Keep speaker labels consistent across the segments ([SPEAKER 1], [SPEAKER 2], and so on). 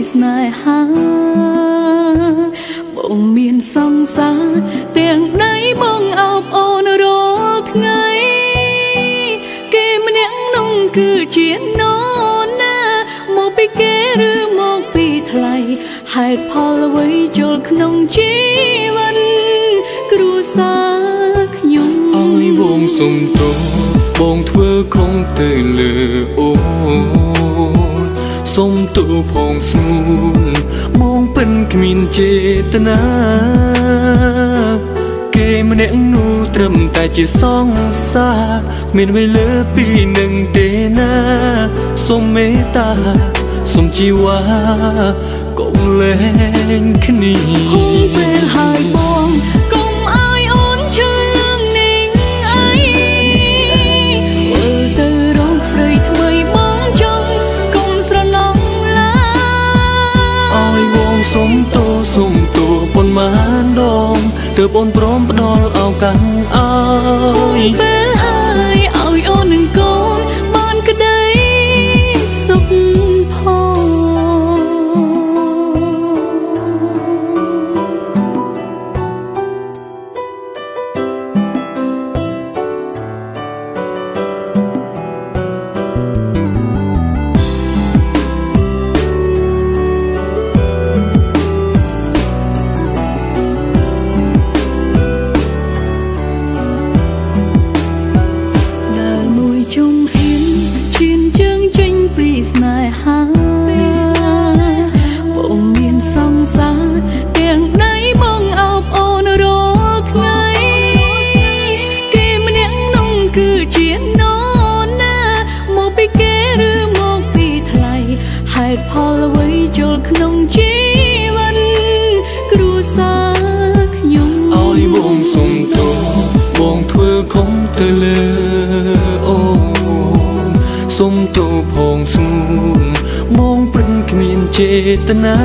[SPEAKER 1] ស្នេហាបងមានសង្សារទាំងដៃបងអោបអូនរាល់ថ្ងៃគេម្នាក់នោះគឺជានរណាមកពីគេឬមកពីថ្លៃហេតុផលអ្វីចូលក្នុងជីវិតគ្រួសារខ្ញុំអើយបងសុំទោសបងធ្វើខុសទៅលើអូនសុំទោសផងស្ងួនបងពិនគ្មានចេតនាគេម្នាក់នោះត្រឹមតែជាសង្សារមានវេលាពីនឹងទេណាសុំមេត្តាសុំជីវ៉ាកុំលែងគ្នាហូរពេលហើយបងកុំឲ្យអូនឈឺលឹងនឹងអីមើលទៅរកស្រីថ្មីបងចង់កុំស្រណងឡើយឲ្យបងសុំទោសប៉ុន្មានដងទើបអូនព្រមផ្ដល់ឱកាសឲ្យពេលហើយឲ្យអូននឹងកូនបានក្ដីសុខផងបងមានសង្សារទាំងដៃបងអោបអូនរាល់ថ្ងៃគេម្នាក់នោះគឺជានរណាមកពីគេឬមកពីថ្លៃហេតុផលអ្វីចូលក្នុងជីវិតគ្រួសារខ្ញុំឲ្យបងសុំទោសបងធ្វើខុសទៅលើអូនសុំទោសផងស្ងួនបងព្រិនគ្មានចេតនា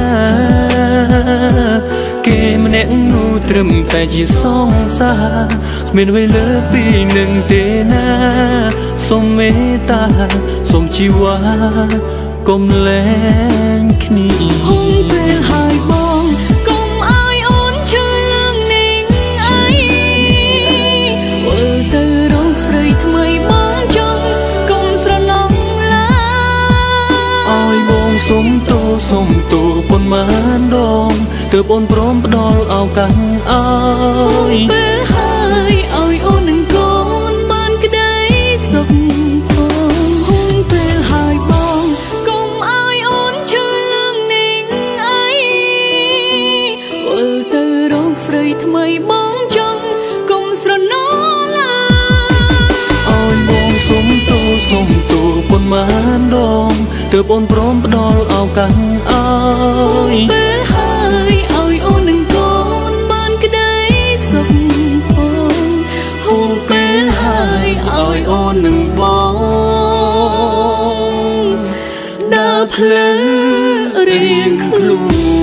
[SPEAKER 1] គេម្នាក់នោះត្រឹមតែជាសង្សារគ្មានវេលាពីនឹងទេណាសុំមេត្តាសុំជីវ៉ាកុំលែងគ្នាហូរពេលហើយបងកុំឲ្យអូនឈឺលឹងនឹងអីមើលទៅរកស្រីថ្មីបងចង់កុំស្រណងឡើយឲ្យបងសុំទោសប៉ុន្មានដងទើបអូនព្រមផ្ដល់ឱកាសឲ្យពេលហើយឲ្យអូននឹងកូនបានក្ដីសុខផងហូរពេលហើយបងកុំឲ្យអូនឈឺលឹងនឹងអីមើលទៅរកស្រីថ្មីបងចង់កុំស្រណងឡើយឲ្យបងសុំទោសប៉ុន្មានដងទើបអូនព្រមផ្ដល់ឱកាសឲ្យពេលហើយឲ្យអូននឹងកូនបានក្ដីសុខផងហូរពេលហើយឲ្យអូននឹងបងដើរផ្លូវរៀងខ្លួន